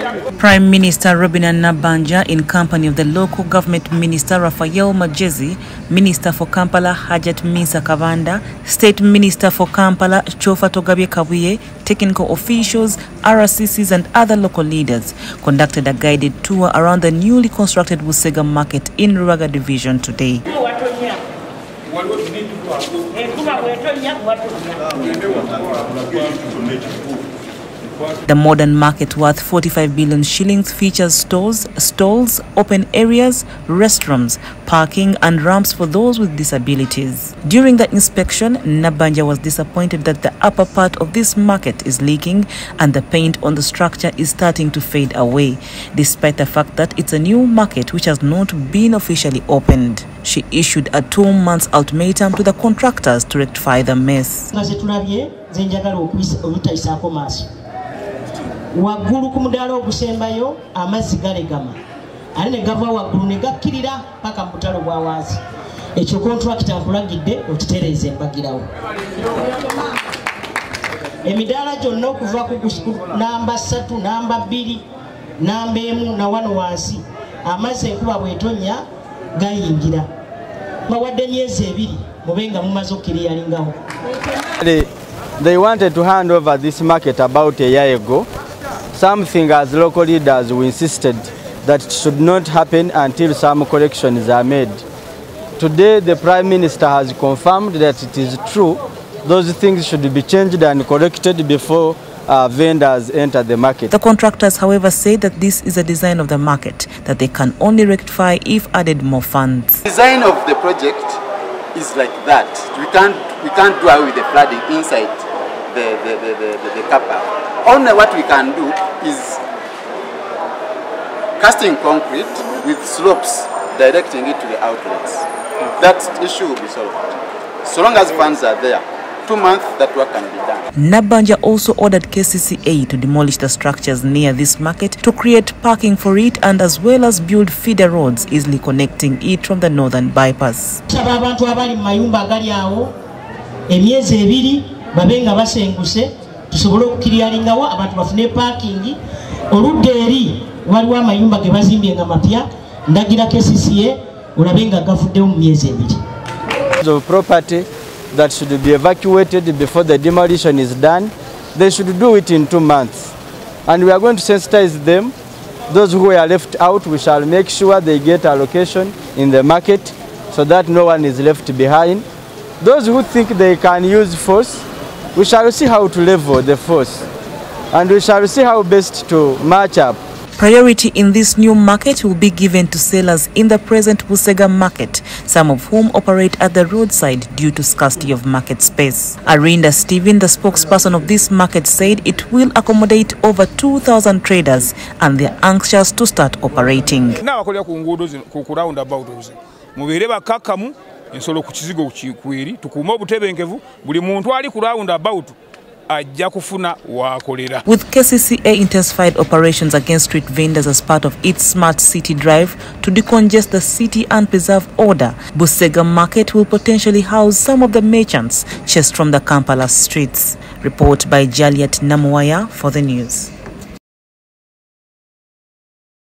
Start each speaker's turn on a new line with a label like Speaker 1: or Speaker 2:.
Speaker 1: Prime Minister Robinah Nabbanja, in company of the local government minister Raphael Magezi, Minister for Kampala Hajat Misa Kavanda, State Minister for Kampala Chofa Togabye Kabuye, technical officials, RCCs and other local leaders conducted a guided tour around the newly constructed Busega market in Ruaga Division today. The modern market, worth 45 billion shillings, features stores, stalls, open areas, restrooms, parking and ramps for those with disabilities. During the inspection, Nabbanja was disappointed that the upper part of this market is leaking and the paint on the structure is starting to fade away, despite the fact that it's a new market which has not been officially opened. She issued a 2-month ultimatum to the contractors to rectify the mess.
Speaker 2: Waggulu ku mudaala ogusembayo amazzi galegama ate ne gava waggulu ne gakkirira paka mu butalo bwa wansi. Ekyo kontrakita nkulagidde okitereeza embagirawo. Emidaala gyonna okuva ku namba 3, namba 2, namba 1 na 1 wansi amazzi enkuba bw'etonnya gayingira. Bawadde emyezi 2 mube nga mumaze okkiriyalingawo.
Speaker 3: They wanted to hand over this market about a year ago. Something as local leaders we insisted that it should not happen until some corrections are made. Today the Prime Minister has confirmed that it is true. Those things should be changed and corrected before vendors enter the market. The
Speaker 1: contractors, however, say that this is a design of the market that they can only rectify if added more funds.
Speaker 4: The design of the project is like that. We can't do away with the flooding inside the car park. Only what we can do is casting concrete with slopes directing it to the outlets. That issue will be solved. So long as funds are there, 2 months that work can be done.
Speaker 1: Nabbanja also ordered KCCA to demolish the structures near this market to create parking for it and as well as build feeder roads easily connecting it from the northern bypass.
Speaker 2: Abantu abali mu mayumba agali awo emyezi 2 babenga basenguse tusobole okukiriyalingawo abantu bafune parking. Oludde eri waliwo amayumba ge bazimbye nga mapya ndagira KCCA olabenga gavuddewo mu myezi 2.
Speaker 3: The property that should be evacuated before the demolition is done, they should do it in 2 months. And we are going to sensitize them. Those who are left out, we shall make sure they get allocation in the market so that no one is left behind. Those who think they can use force, we shall see how to level the force. And we shall see how best to match up.
Speaker 1: Priority in this new market will be given to sellers in the present Busega market, some of whom operate at the roadside due to scarcity of market space. Arinda Stephen, the spokesperson of this market, said it will accommodate over 2,000 traders and they are anxious to start operating.
Speaker 5: Ensolo ku kizigo kikweri tukuuma obutebenkevu buli muntu ali ku roundabout ajja kufuna waakolera.
Speaker 1: With KCCA intensified operations against street vendors as part of its smart city drive to decongest the city and preserve order, Busega market will potentially house some of the merchants chased from the Kampala streets. Report by Jaliat Namuwaya for the news.